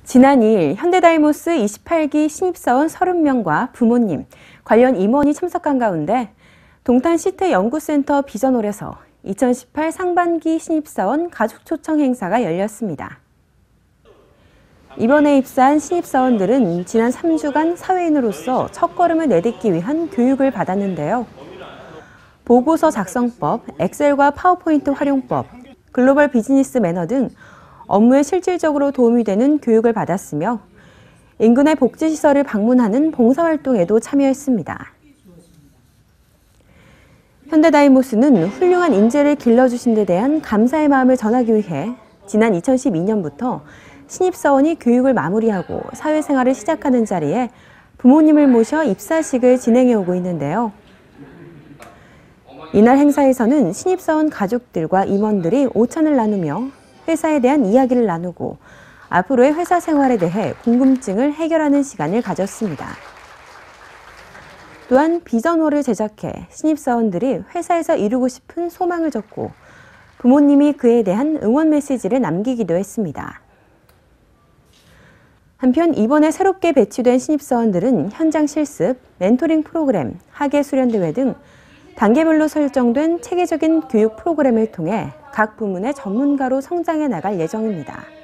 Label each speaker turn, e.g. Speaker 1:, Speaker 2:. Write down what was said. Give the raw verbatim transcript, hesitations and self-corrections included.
Speaker 1: 지난 이 일 현대다이모스 이십팔 기 신입사원 서른 명과 부모님, 관련 임원이 참석한 가운데 동탄 시트 연구센터 비전홀에서 이천십팔 상반기 신입사원 가족 초청 행사가 열렸습니다. 이번에 입사한 신입사원들은 지난 삼 주간 사회인으로서 첫걸음을 내딛기 위한 교육을 받았는데요. 보고서 작성법, 엑셀과 파워포인트 활용법, 글로벌 비즈니스 매너 등 업무에 실질적으로 도움이 되는 교육을 받았으며 인근의 복지시설을 방문하는 봉사활동에도 참여했습니다. 현대다이모스는 훌륭한 인재를 길러주신 데 대한 감사의 마음을 전하기 위해 지난 이천십이 년부터 신입사원이 교육을 마무리하고 사회생활을 시작하는 자리에 부모님을 모셔 입사식을 진행해 오고 있는데요. 이날 행사에서는 신입사원 가족들과 임원들이 오찬을 나누며 회사에 대한 이야기를 나누고 앞으로의 회사 생활에 대해 궁금증을 해결하는 시간을 가졌습니다. 또한 비전홀을 제작해 신입사원들이 회사에서 이루고 싶은 소망을 적고 부모님이 그에 대한 응원 메시지를 남기기도 했습니다. 한편 이번에 새롭게 배치된 신입사원들은 현장 실습, 멘토링 프로그램, 학예 수련대회 등 단계별로 설정된 체계적인 교육 프로그램을 통해 각 부문의 전문가로 성장해 나갈 예정입니다.